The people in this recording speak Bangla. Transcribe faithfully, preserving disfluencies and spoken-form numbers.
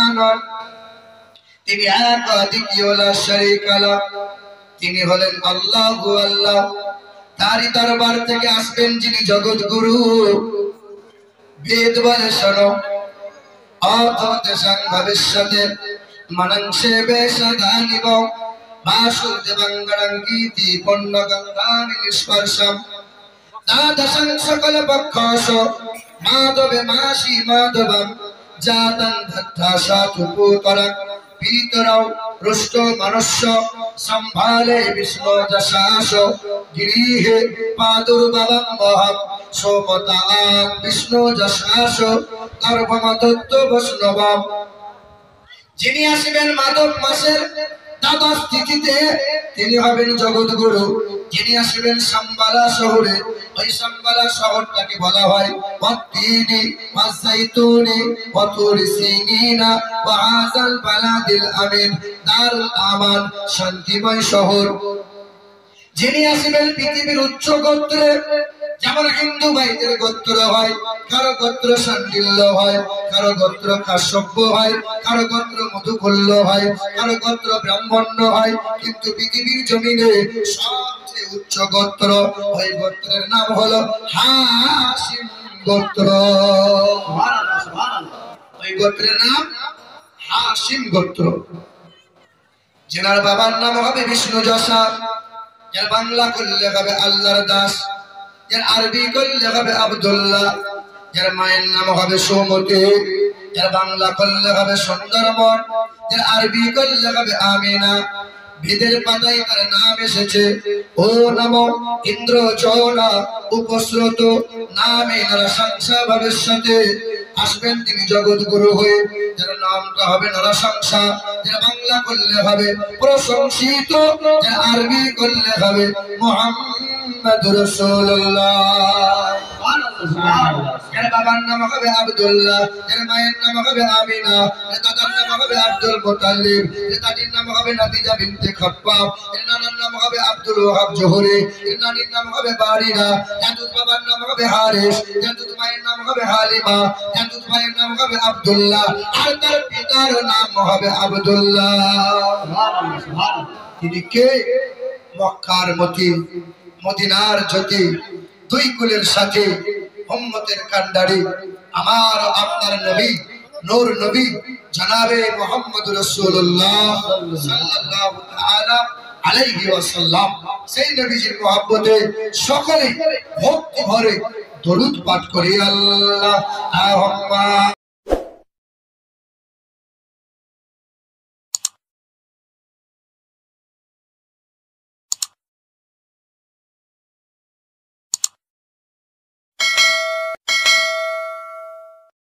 নন, তিনি এক দ্বিতীয় লা শারীকা লাহ, তিনি হলেন আল্লাহু আল্লাহ। তারই দরবার থেকে আসবেন যিনি জগৎ গুরু। বেদ বলে শোনো, অথদেশাং ভবিষ্যতে মনংসে বেশদানিব বাসুদেবাঙ্গরং গীতি পণ্যগঙ্গানি নিষ্পর্শম দ্বাদশং সকল পক্ষস মাধবে মাসি মাধবম জাতং দত্তা সাতুপুতরং পীতরৌ রুষ্ট মনুষ্য সম্ভালে বিষ্ণু যশাস গিরিহে পাদুর্ববম বহম সোমতাৎ বিষ্ণু যশাস গর্ভমদত্ত বৈষ্ণবম। যিনি আসবেন মাধব মাসের দ্বাদশ তিথিতে, তিনি হবেন জগৎ গুরু। যিনি আসবেন সাম্বালা শহরে, ওই সাম্বালা শহরটাকে বলা হয় ওয়াত্তিনি ওয়াযাইতুনি ওয়াতুরি সিনিনা ওয়া হাযাল বালাদিল আমিন, দারুল আমান, শান্তিময় শহর। যিনি আসবেন পৃথিবীর উচ্চ গোত্রে, যেমন হিন্দু ভাইদের গোত্র হয়, কারো গোত্র শান্ডিল্য হয়, কারো গোত্র কাশ্যপ হয়, কারো গোত্র মধুকুল্য হয়, কারো গোত্র ব্রাহ্মণ্য হয়, কিন্তু পৃথিবীর জমিনে সবচেয়ে উচ্চ গোত্র, ওই গোত্রের নাম হলো হাশিম গোত্র। ওই গোত্রের নাম হাশিম গোত্র। যেনার বাবার নাম হবে বিষ্ণু যশা, যার বাংলা করলে হবে আল্লাহর দাস, যার আরবি করলে হবে আব্দুল্লাহ, যার মায়ের নাম হবে সুমতি, যার বাংলা করলে হবে সুন্দরবন, যার আরবি করলে হবে আমিনা। বেদের পাতায় তার নাম এসেছে ও নমো ইন্দ্র চৌনা উপস্রত নামে নরসংসা ভবিষ্যতে। আসবেন তিনি জগৎ গুরু হয়ে, যার নামটা হবে নরসংসা, যার বাংলা করলে হবে প্রশংসিত, যার আরবি করলে হবে মুহাম্মদ রাসূলুল্লাহ। যার বাবার নাম হবে আব্দুল্লাহ, যার মায়ের নাম হবে আমিনা, যার দাদার নাম হবে আব্দুল মুতাল্লিব, যার দাদির নাম হবে নাদিজা বিনতে খাপ্পাব, এর নানার নাম হবে আব্দুল ওয়াহাব জোহরি, এর নানির নাম হবে বারিরা, যার দুধ বাবার নাম হবে হারিস, যার দুধ মায়ের নাম হবে হালিমা, যার দুধ ভাইয়ের নাম হবে আব্দুল্লাহ, আর তার পিতার নাম হবে আব্দুল্লাহ। তিনি কে? মক্কার মতি, মদিনার জ্যোতি, দুই কুলের সাথে উম্মতের কান্ডারি, আমার আপনার নবী, নূর নবী জনাবে মুহাম্মদ রাসূলুল্লাহ সাল্লাল্লাহু তাআলা আলাইহি ওয়াসাল্লাম। সেই নবীজির মহব্বতে সকলে ভক্তি ভরে দরুদ পাঠ করি। আল্লাহুম্মা